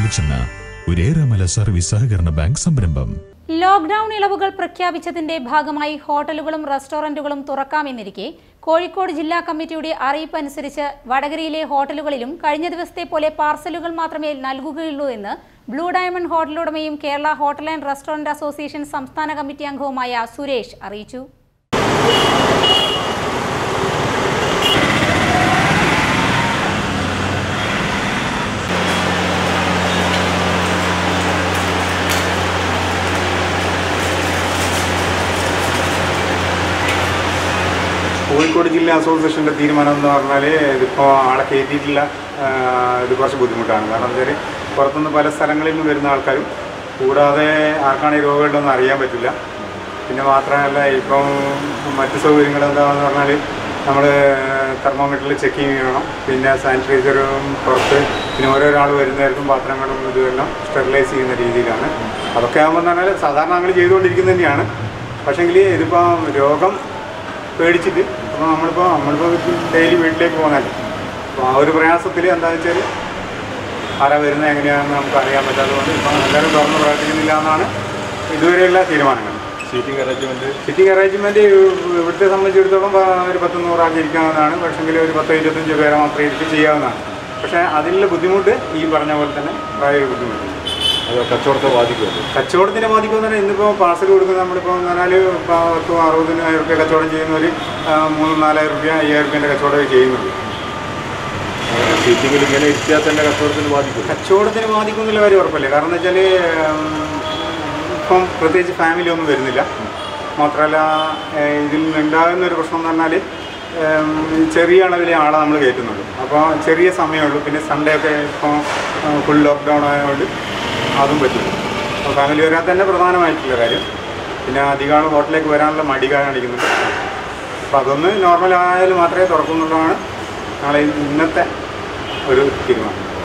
വെളിച്ചെണ്ണ ഒരു ഏറെമല സർവീസ് സഹകരണ ബാങ്ക് സംരംഭം. ലോക്ക്ഡൌൺ ഇളവുകൾ പ്രഖ്യാപിച്ചതിന്റെ ഭാഗമായി ഹോട്ടലുകളും റെസ്റ്റോറന്റുകളും തുറക്കാമെന്നിരിക്കെ കോഴിക്കോട് ജില്ലാ കമ്മിറ്റിയുടെ അറിയിപ്പ് അനുസരിച്ച് വടകരയിലെ ഹോട്ടലുകളിലും കഴിഞ്ഞ ദിവസത്തെ പോലെ പാർസലുകൾ മാത്രമേ നൽകുകയുള്ളൂ എന്ന് ബ്ലൂ ഡയമണ്ട് ഹോട്ടൽ ഉടമയും Kerala hotel and restaurant association സംസ്ഥാന കമ്മിറ്റി അംഗവുമായ സുരേഷ് അറിയിച്ചു. കോഴിക്കോട് ജില്ലാ അസോസിയേഷൻ്റെ തീരുമാനം എന്ന് പറഞ്ഞാൽ ഇതിപ്പോൾ ആളെ കയറ്റിയിട്ടില്ല. ഇത് കുറച്ച് ബുദ്ധിമുട്ടാണ്. കാരണം എന്താ വെച്ചാൽ പുറത്തുനിന്ന് പല സ്ഥലങ്ങളിൽ നിന്ന് വരുന്ന ആൾക്കാരും കൂടാതെ ആർക്കാണ് ഈ രോഗമുണ്ടെന്ന് അറിയാൻ പറ്റില്ല. പിന്നെ മാത്രമല്ല ഇപ്പം മറ്റ് സൗകര്യങ്ങൾ എന്താണെന്ന് പറഞ്ഞാൽ നമ്മൾ തെർമോമീറ്ററിൽ ചെക്കിങ് ചെയ്യണം. പിന്നെ സാനിറ്റൈസറും പുറത്ത് പിന്നെ ഓരോരാൾ വരുന്നവർക്കും പാത്രങ്ങളും ഇതുമെല്ലാം സ്റ്റെറിലൈസ് ചെയ്യുന്ന രീതിയിലാണ്. അതൊക്കെ ആകുമ്പോൾ എന്ന് പറഞ്ഞാൽ സാധാരണ ഞങ്ങൾ ചെയ്തുകൊണ്ടിരിക്കുന്നത് തന്നെയാണ്. പക്ഷേങ്കിൽ ഇതിപ്പം രോഗം പേടിച്ചിട്ട് അപ്പോൾ നമ്മളിപ്പോൾ ഡെയിലി വീട്ടിലേക്ക് പോകുന്നതല്ലേ. അപ്പോൾ ആ ഒരു പ്രയാസത്തിൽ എന്താണെന്ന് വെച്ചാൽ ആരാ വരുന്നത് എങ്ങനെയാണെന്ന് നമുക്ക് അറിയാൻ പറ്റാത്തതുകൊണ്ട് ഇപ്പം എല്ലാവരും തുറന്ന് പ്രവർത്തിക്കുന്നില്ല എന്നാണ് ഇതുവരെയുള്ള തീരുമാനങ്ങൾ. സിറ്റിംഗ് അറേഞ്ച്മെൻറ്റ് ഇവിടുത്തെ സംബന്ധിച്ചിടത്തോളം ഒരു 10-100 ആക്കി ഇരിക്കാവുന്നതാണ്. പക്ഷേങ്കിൽ ഒരു 10-25 പേരെ മാത്രമേ ഇരുത്തി ചെയ്യാവുന്നതാണ്. പക്ഷേ അതിലുള്ള ബുദ്ധിമുട്ട് ഈ പറഞ്ഞ പോലെ തന്നെ പ്രായോഗിക ബുദ്ധിമുട്ട് അത് കച്ചവടത്തെ ബാധിക്കുമല്ലോ. കച്ചവടത്തിനെ ബാധിക്കുമെന്ന് പറഞ്ഞാൽ ഇന്നിപ്പോൾ പാർസൽ കൊടുക്കുന്ന നമ്മളിപ്പോൾ പറഞ്ഞാൽ 10,000-60,000 രൂപ കച്ചവടം ചെയ്യുന്നവർ 3,000-4,000 രൂപ 5,000 രൂപേൻ്റെ കച്ചവടമൊക്കെ ചെയ്യുന്നുണ്ട്. സീറ്റിങ്ങിൽ ഇങ്ങനെ ഇരുത്തിയാൽ തന്നെ കച്ചവടത്തിന് ബാധിക്കും. കച്ചവടത്തിന് ബാധിക്കുമെന്നുള്ള കാര്യം ഉറപ്പല്ലേ. കാരണം എന്താ വെച്ചാൽ ഇപ്പം പ്രത്യേകിച്ച് ഫാമിലി ഒന്നും വരുന്നില്ല. മാത്രമല്ല ഇതിൽ നിന്നുണ്ടാകുന്നൊരു പ്രശ്നം എന്ന് പറഞ്ഞാൽ ചെറിയ അളവിലെ ആളെ നമ്മൾ കയറ്റുന്നുള്ളൂ. അപ്പോൾ ചെറിയ സമയമുള്ളൂ. പിന്നെ സൺഡേ ഒക്കെ ഇപ്പോൾ ഫുൾ ലോക്ക്ഡൗൺ ആയതുകൊണ്ട് അതും പറ്റില്ല. അപ്പോൾ ഫാമിലി വരാൻ തന്നെ പ്രധാനമായിട്ടുള്ള കാര്യം. പിന്നെ അധികം ആൾ ഹോട്ടലിലേക്ക് വരാനുള്ള മടി കാണിക്കുന്നുണ്ട്. അപ്പോൾ അതൊന്ന് നോർമൽ ആയാലും മാത്രമേ തുറക്കുന്നുള്ളതാണ് നാളെ ഇന്നത്തെ ഒരു തീരുമാനം.